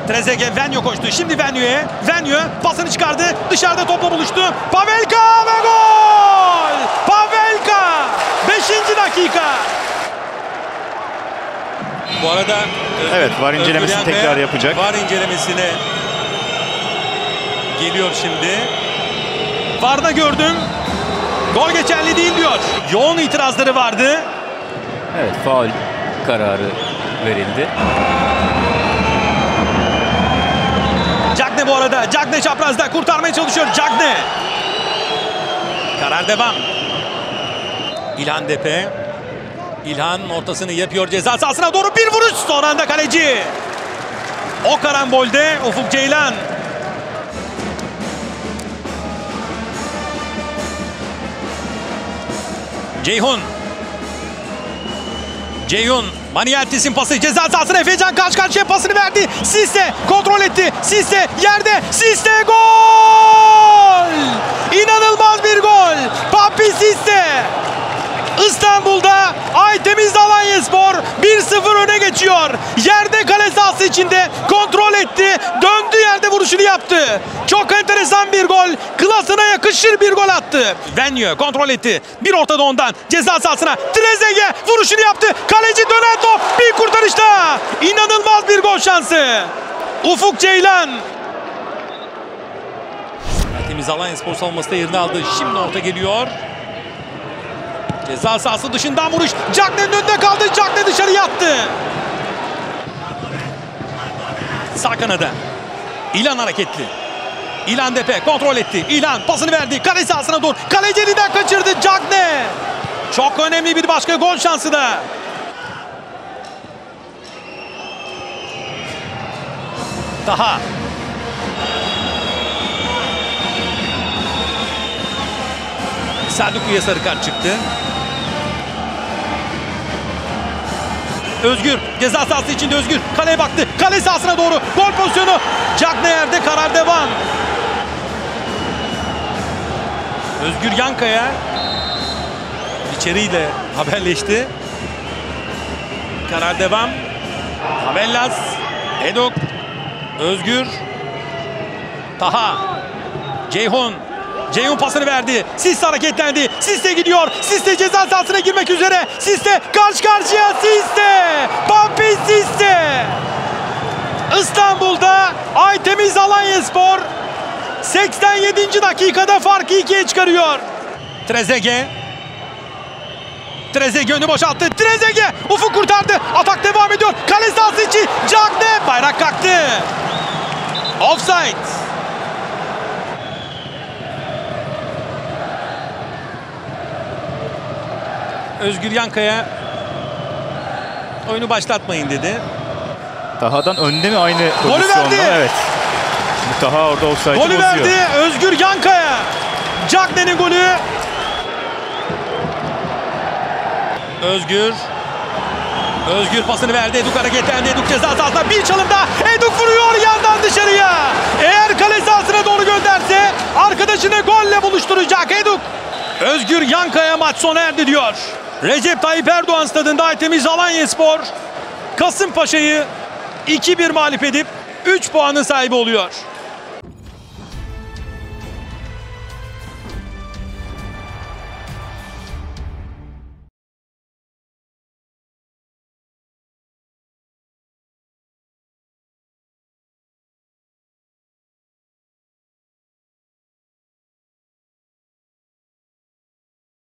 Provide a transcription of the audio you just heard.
Trezeguet, Venyo koştu. Şimdi Venyo'ya. Venyo pasını çıkardı. Dışarıda topla buluştu. Pavelka ve gol! Pavelka! 5. dakika. Bu arada evet, VAR incelemesini tekrar yapacak. VAR incelemesine geliyor şimdi. VAR'da gördüm. Gol geçerli değil diyor. Yoğun itirazları vardı. Evet, faul kararı verildi. Cagne bu arada. Cagne çaprazda kurtarmaya çalışıyor. Cagne. Karar devam. İlhan Depe. İlhan ortasını yapıyor. Ceza sahasına doğru bir vuruş. Son anda kaleci. O karambolde Ufuk Ceylan. Ceyhun. Ceyhun. Manieltis'in pası ceza sahasına. Efecan karşı karşıya pasını verdi. Sisse kontrol etti. Sisse yerde. Sisse gol! İnanılmaz bir gol. Papi Sisse. İstanbul'da Aytemiz Alanyaspor 1-0 öne geçiyor. Yerde kale sahası içinde kontrol etti. Döndü yerde vuruşunu yaptı. Çok enteresan bir gol. Klasına yakışır bir gol attı. Venyo kontrol etti. Bir ortada ondan. Ceza sahasına. Trezeguet vuruşunu yaptı. Kaleci dönen top. Bir kurtarışta. İnanılmaz bir gol şansı. Ufuk Ceylan. Aytemiz Alanyaspor savunması da yerini aldı. Şimdi orta geliyor. Ceza sahası dışından vuruş. Cagne'nin önünde kaldı. Cagne dışarı yattı. Sağ kanada. İlhan hareketli. İlhan Depe kontrol etti. İlhan pasını verdi. Kale sahasına doğru. Kaleci elinden kaçırdı Cagne. Çok önemli bir başka gol şansı da. Daha. Serduku'ya sarı kart çıktı. Özgür ceza sahası içinde Özgür kaleye baktı. Kale sahasına doğru gol pozisyonu. Cagne yerde, karar devam. Özgür Yankaya içeriyle haberleşti. Karar devam. Havellas, Edok, Özgür, Taha, Ceyhun. Ceyhun pasını verdi. Sisse hareketlendi. Sisse gidiyor. Sisse ceza sahasına girmek üzere. Sisse karşı karşıya. Sisse. Papi Sisse. İstanbul'da Aytemiz Alanyaspor 87. dakikada farkı 2'ye çıkarıyor. Trezeguet. Trezeguet önü boşalttı. Trezeguet. Ufuk kurtardı. Atak devam ediyor. Kale sahası içi. Cagne. Bayrak kalktı. Offside. Özgür Yankaya oyunu başlatmayın dedi. Taha'dan önde mi aynı golü pozisyonda? verdi. Evet. Şimdi Taha orada offside'ı bozuyor. Golü verdi Özgür Yankaya. Cagne'nin golü. Özgür. Özgür pasını verdi. Eduk hareketlendi. Eduk ceza sahasına bir çalımda. Eduk vuruyor yandan dışarıya. Eğer kale sahasına doğru gönderse arkadaşını golle buluşturacak Eduk. Özgür Yankaya maç sona erdi diyor. Recep Tayyip Erdoğan stadında Aytemiz Alanyaspor Kasımpaşa'yı 2-1 mağlup edip 3 puanın sahibi oluyor.